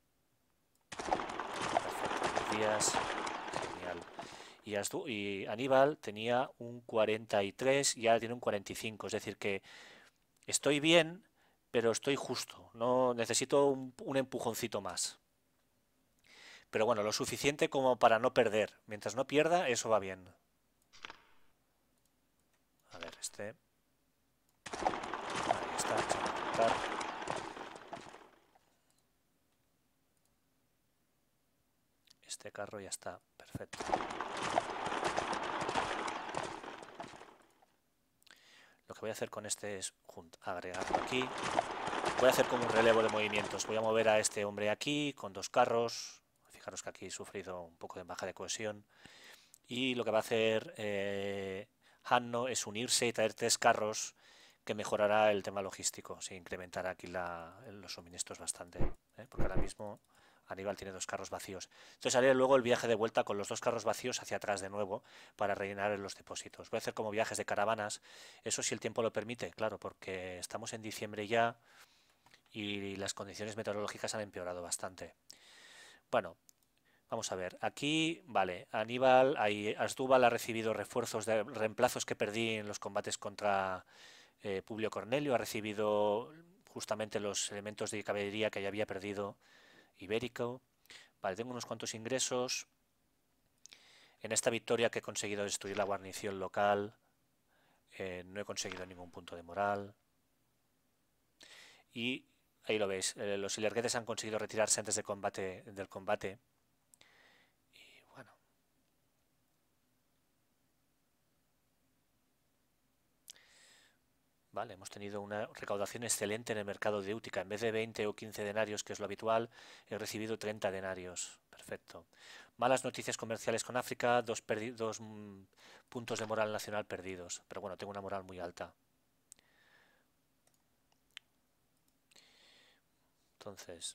Perfecto, 10 días, genial. Y Aníbal tenía un 43 y ahora tiene un 45, es decir que estoy bien, pero estoy justo, no necesito un empujoncito más. Pero bueno, lo suficiente como para no perder. Mientras no pierda, eso va bien. A ver, este... Ahí está, vamos a apuntar. Este carro ya está, perfecto. Lo que voy a hacer con este es agregarlo aquí. Voy a hacer como un relevo de movimientos. Voy a mover a este hombre aquí con 2 carros. Fijaros que aquí he sufrido un poco de baja de cohesión. Y lo que va a hacer Hanno es unirse y traer 3 carros que mejorará el tema logístico. Se incrementará aquí los suministros bastante. Porque ahora mismo Aníbal tiene 2 carros vacíos. Entonces haré luego el viaje de vuelta con los 2 carros vacíos hacia atrás de nuevo para rellenar los depósitos. Voy a hacer como viajes de caravanas. Eso si el tiempo lo permite, claro, porque estamos en diciembre ya y las condiciones meteorológicas han empeorado bastante. Bueno, vamos a ver. Aquí, vale, Aníbal, Asdrúbal ha recibido refuerzos de reemplazos que perdí en los combates contra Publio Cornelio. Ha recibido justamente los elementos de caballería que ya había perdido Ibérico. Vale, tengo unos cuantos ingresos. En esta victoria que he conseguido destruir la guarnición local, no he conseguido ningún punto de moral. Y ahí lo veis, los ilergetes han conseguido retirarse antes del combate. Y bueno. Vale, hemos tenido una recaudación excelente en el mercado de Útica. En vez de 20 o 15 denarios, que es lo habitual, he recibido 30 denarios. Perfecto. Malas noticias comerciales con África, dos puntos de moral nacional perdidos. Pero bueno, tengo una moral muy alta. Entonces,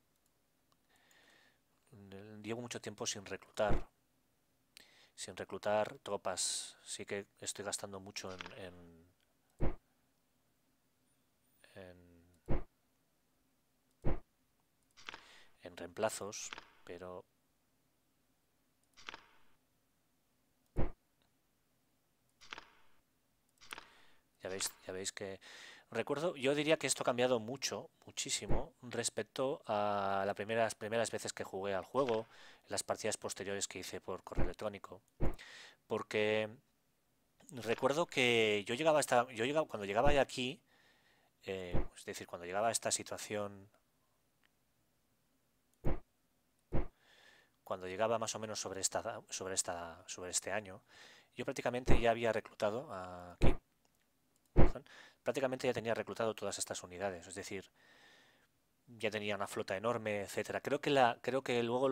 llevo mucho tiempo sin reclutar. Sin reclutar tropas. Sí que estoy gastando mucho en reemplazos, pero ya veis que recuerdo, yo diría que esto ha cambiado muchísimo respecto a las primeras veces que jugué al juego, las partidas posteriores que hice por correo electrónico, porque recuerdo que cuando llegaba aquí, es decir, cuando llegaba a esta situación, cuando llegaba más o menos sobre este año, yo prácticamente ya había reclutado aquí, perdón, prácticamente ya tenía reclutado todas estas unidades, es decir, ya tenía una flota enorme, etcétera. Creo que luego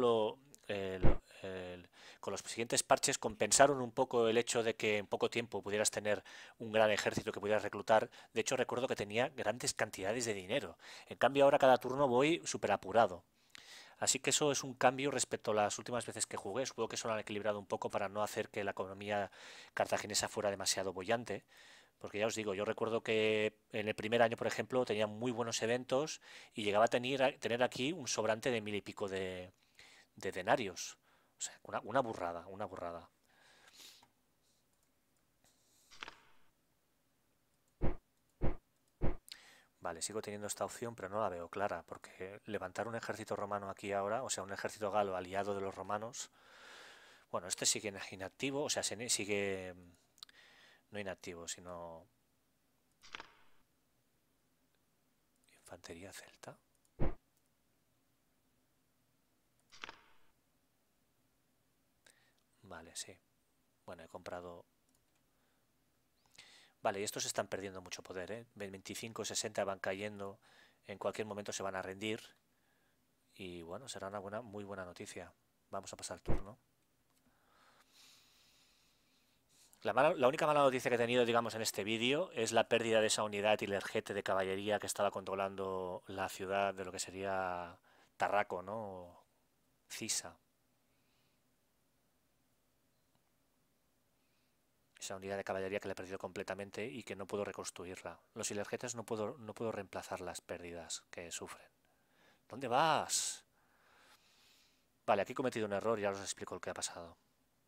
con los siguientes parches compensaron un poco el hecho de que en poco tiempo pudieras tener un gran ejército que pudieras reclutar. De hecho, recuerdo que tenía grandes cantidades de dinero. En cambio, ahora cada turno voy súper apurado. Así que eso es un cambio respecto a las últimas veces que jugué. Supongo que eso lo han equilibrado un poco para no hacer que la economía cartaginesa fuera demasiado boyante. Porque ya os digo, yo recuerdo que en el primer año, por ejemplo, tenía muy buenos eventos y llegaba a tener aquí un sobrante de 1000 y pico de denarios. O sea, una burrada, una burrada. Vale, sigo teniendo esta opción, pero no la veo clara, porque levantar un ejército romano aquí ahora, o sea, un ejército galo aliado de los romanos, bueno, este sigue inactivo, o sea, sigue no inactivo, sino infantería celta. Vale, sí. Bueno, he comprado. Vale, y estos están perdiendo mucho poder, ¿eh? 25, 60 van cayendo, en cualquier momento se van a rendir. Y bueno, será una muy buena noticia. Vamos a pasar turno. La única mala noticia que he tenido, digamos, en este vídeo es la pérdida de esa unidad Ilergete de caballería que estaba controlando la ciudad de lo que sería Tarraco, ¿no? Cisa. Esa unidad de caballería que le he perdido completamente y que no puedo reconstruirla. Los Ilergetes no puedo reemplazar las pérdidas que sufren. ¿Dónde vas? Vale, aquí he cometido un error y ahora os explico lo que ha pasado.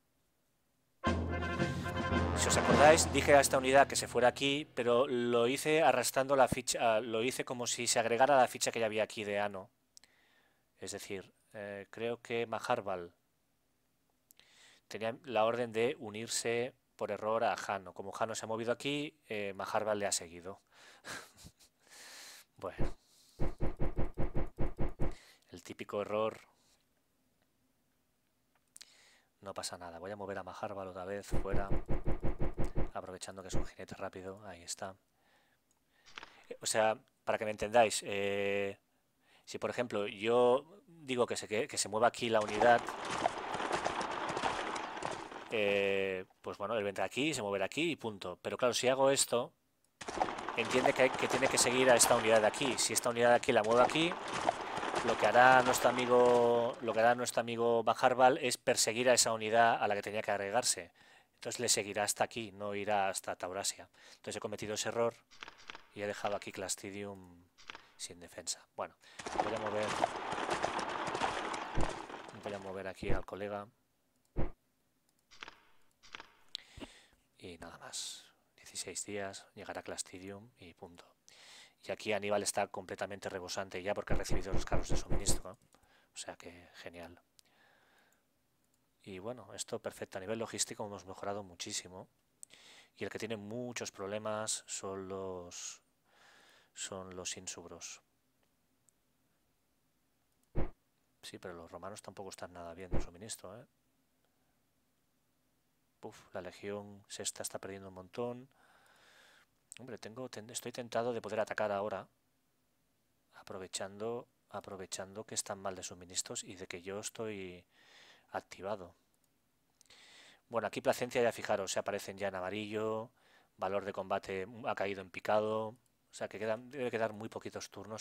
Si os acordáis, dije a esta unidad que se fuera aquí, pero lo hice arrastrando la ficha, lo hice como si se agregara la ficha que ya había aquí de Ano. Es decir, creo que Maharbal tenía la orden de unirse por error a Jano. Como Jano se ha movido aquí, Maharbal le ha seguido. Bueno, el típico error. No pasa nada. Voy a mover a Maharbal otra vez fuera, aprovechando que es un jinete rápido. Ahí está. O sea, para que me entendáis, si por ejemplo yo digo que se mueva aquí la unidad, pues bueno, él vendrá aquí, se moverá aquí y punto. Pero claro, si hago esto, entiende que tiene que seguir a esta unidad de aquí. Si esta unidad de aquí la muevo aquí, lo que hará nuestro amigo Maharbal es perseguir a esa unidad a la que tenía que agregarse. Entonces le seguirá hasta aquí, no irá hasta Taurasia. Entonces he cometido ese error y he dejado aquí Clastidium sin defensa. Bueno, voy a mover aquí al colega. Y nada más. 16 días, llegará Clastidium y punto. Y aquí Aníbal está completamente rebosante ya porque ha recibido los carros de suministro, ¿no? O sea que genial. Y bueno, esto perfecto. A nivel logístico hemos mejorado muchísimo. Y el que tiene muchos problemas son los insubros. Sí, pero los romanos tampoco están nada bien de suministro, ¿eh? Uf, la legión sexta está perdiendo un montón. Hombre, estoy tentado de poder atacar ahora, aprovechando que están mal de suministros y de que yo estoy activado. Bueno, aquí Placencia ya fijaros, se aparecen ya en amarillo, valor de combate ha caído en picado, o sea que debe quedar muy poquitos turnos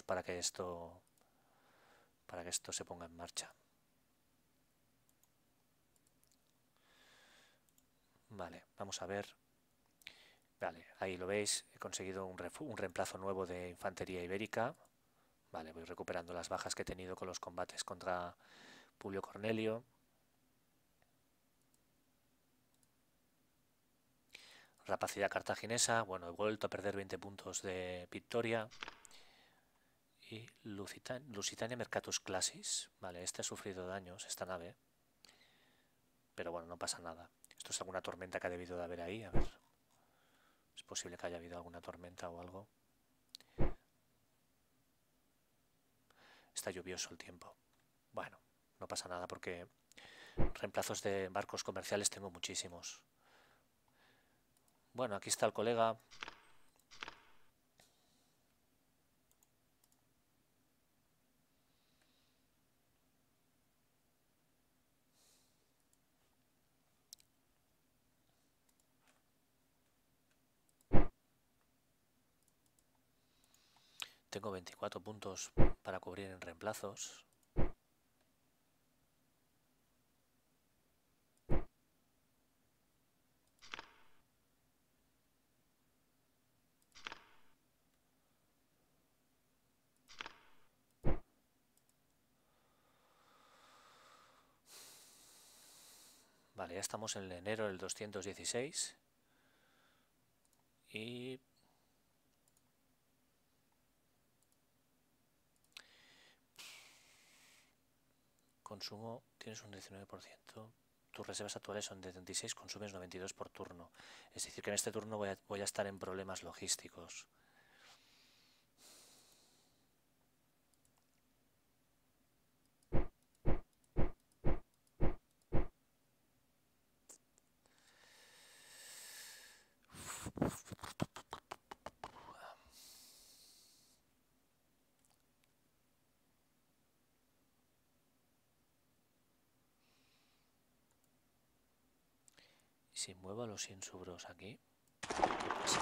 para que esto se ponga en marcha. Vale, vamos a ver. Vale, ahí lo veis, he conseguido un reemplazo nuevo de infantería ibérica. Vale, voy recuperando las bajas que he tenido con los combates contra Publio Cornelio. Rapacidad cartaginesa, bueno, he vuelto a perder 20 puntos de victoria. Y Lusitania Mercatus Classis. Vale, este ha sufrido daños, esta nave. Pero bueno, no pasa nada. Esto es alguna tormenta que ha debido de haber ahí. A ver. Es posible que haya habido alguna tormenta o algo. Está lluvioso el tiempo. Bueno, no pasa nada porque Reemplazos de barcos comerciales tengo muchísimos. Bueno, aquí está el colega. Tengo 24 puntos para cubrir en reemplazos. Vale, ya estamos en enero del 216. Y consumo, tienes un 19%. Tus reservas actuales son de 36, consumes 92 por turno. Es decir, que en este turno voy a estar en problemas logísticos. Y si muevo a los insubros aquí, ¿qué pasa?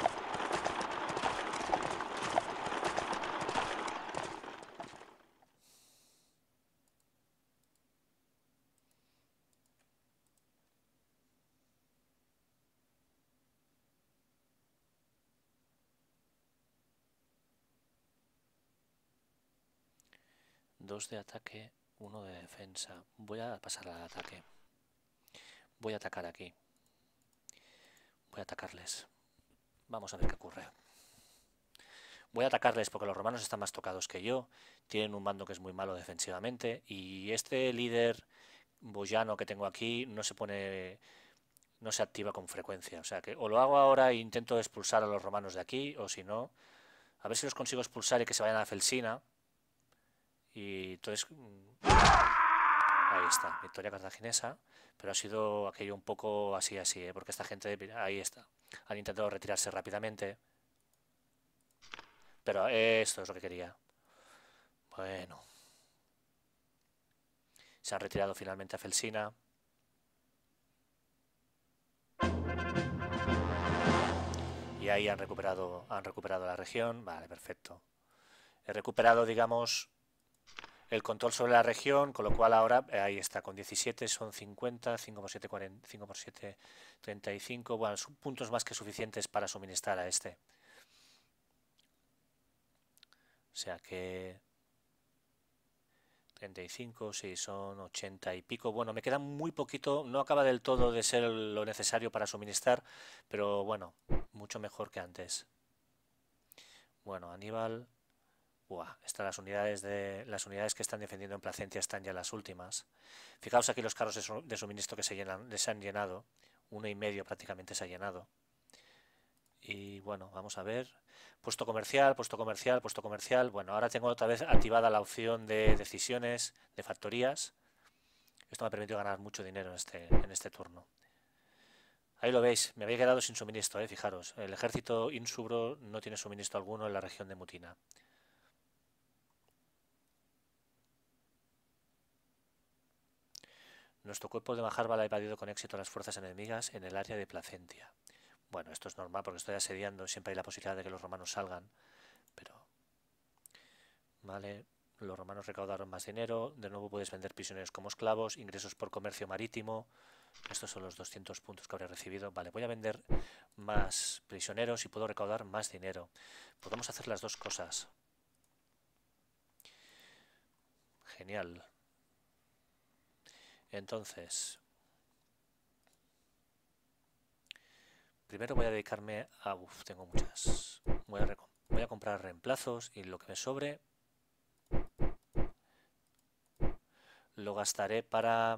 Dos de ataque, uno de defensa. Voy a pasar al ataque. Voy a atacar aquí. Voy a atacarles. Vamos a ver qué ocurre. Voy a atacarles porque los romanos están más tocados que yo. Tienen un mando que es muy malo defensivamente. Y este líder boyano que tengo aquí no se activa con frecuencia. O sea que o lo hago ahora e intento expulsar a los romanos de aquí, o si no, a ver si los consigo expulsar y que se vayan a Felsina. Y entonces... Ahí está, victoria cartaginesa. Pero ha sido aquello un poco así, porque esta gente... Ahí está. Han intentado retirarse rápidamente. Pero esto es lo que quería. Bueno. Se han retirado finalmente a Felsina. Y ahí han recuperado la región. Vale, perfecto. He recuperado, digamos, el control sobre la región, con lo cual ahora, ahí está, con 17 son 50, 5 por 7, 40, 5 por 7, 35, bueno, son puntos más que suficientes para suministrar a este. O sea que 35, sí, son 80 y pico. Bueno, me queda muy poquito, no acaba del todo de ser lo necesario para suministrar, pero bueno, mucho mejor que antes. Bueno, Aníbal... Buah, las unidades que están defendiendo en Placentia están ya las últimas. Fijaos aquí los carros de suministro que se han llenado. 1,5 prácticamente se ha llenado. Y bueno, vamos a ver. Puesto comercial, puesto comercial, puesto comercial. Bueno, ahora tengo otra vez activada la opción de decisiones, de factorías. Esto me ha permitido ganar mucho dinero en este turno. Ahí lo veis, me había quedado sin suministro, fijaros. El ejército insubro no tiene suministro alguno en la región de Mutina. Nuestro cuerpo de Majarbal ha evadido con éxito a las fuerzas enemigas en el área de Placentia. Bueno, esto es normal porque estoy asediando, siempre hay la posibilidad de que los romanos salgan, pero... Vale, los romanos recaudaron más dinero, de nuevo puedes vender prisioneros como esclavos, ingresos por comercio marítimo, estos son los 200 puntos que habré recibido. Vale, voy a vender más prisioneros y puedo recaudar más dinero. Podemos hacer las dos cosas. Genial. Entonces, primero voy a dedicarme a... tengo muchas. Voy a comprar reemplazos y lo que me sobre lo gastaré para...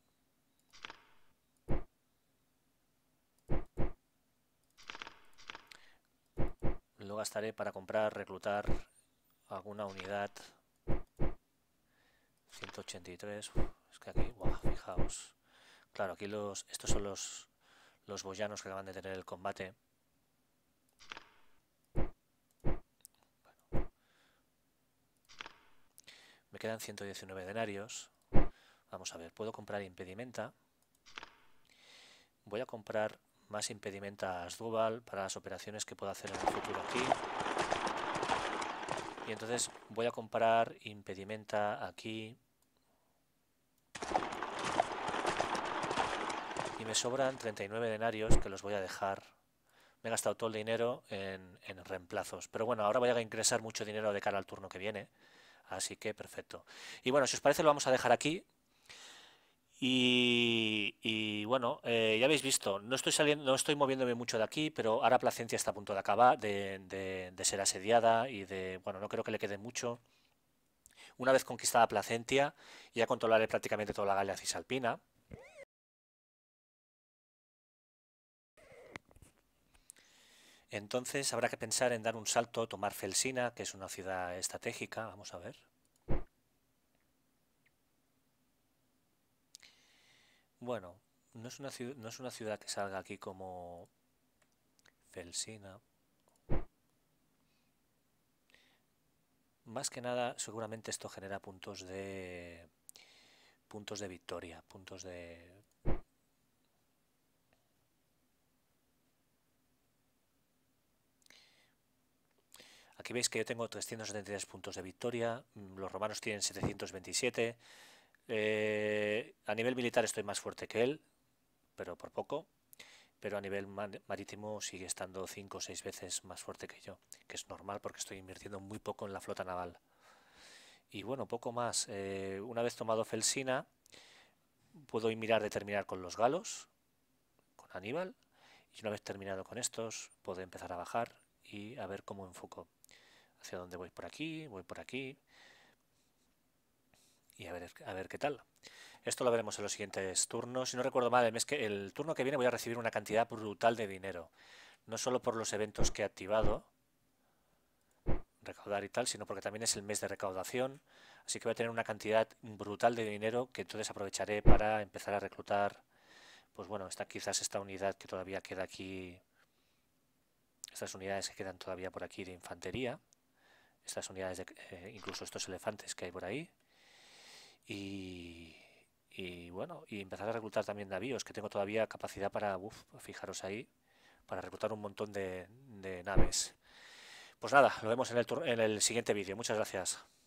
Lo gastaré para comprar, reclutar alguna unidad. 183. Es que aquí, fijaos. Claro, aquí estos son los boyanos que acaban de tener el combate. Me quedan 119 denarios. Vamos a ver, puedo comprar impedimenta. Voy a comprar más impedimenta a Asdrúbal para las operaciones que puedo hacer en el futuro aquí. Y entonces voy a comprar impedimenta aquí. Y me sobran 39 denarios que los voy a dejar. Me he gastado todo el dinero en reemplazos. Pero bueno, ahora voy a ingresar mucho dinero de cara al turno que viene. Así que perfecto. Y bueno, si os parece lo vamos a dejar aquí. Y bueno, ya habéis visto, no estoy saliendo, no estoy moviéndome mucho de aquí, pero ahora Placencia está a punto de acabar, de ser asediada y bueno, no creo que le quede mucho. Una vez conquistada Placentia, ya controlaré prácticamente toda la Galia Cisalpina. Entonces habrá que pensar en dar un salto, tomar Felsina, que es una ciudad estratégica. Vamos a ver. Bueno, no es una ciudad que salga aquí como Felsina. Más que nada, seguramente esto genera puntos de victoria, puntos de... Aquí veis que yo tengo 373 puntos de victoria, los romanos tienen 727. A nivel militar estoy más fuerte que él, pero por poco. Pero a nivel marítimo sigue estando 5 o 6 veces más fuerte que yo, que es normal porque estoy invirtiendo muy poco en la flota naval. Y bueno, poco más. Una vez tomado Felsina, puedo mirar de terminar con los galos, con Aníbal, y una vez terminado con estos, puedo empezar a bajar y a ver cómo enfoco. Hacia dónde voy por aquí, y a ver qué tal. Esto lo veremos en los siguientes turnos. Si no recuerdo mal, el turno que viene voy a recibir una cantidad brutal de dinero. No solo por los eventos que he activado, recaudar y tal, sino porque también es el mes de recaudación. Así que voy a tener una cantidad brutal de dinero que entonces aprovecharé para empezar a reclutar. Pues bueno, quizás esta unidad que todavía queda aquí, estas unidades que quedan todavía por aquí de infantería, estas unidades, incluso estos elefantes que hay por ahí. Y bueno, y empezar a reclutar también navíos, que tengo todavía capacidad para, fijaros ahí, para reclutar un montón de naves. Pues nada, lo vemos en el siguiente vídeo. Muchas gracias.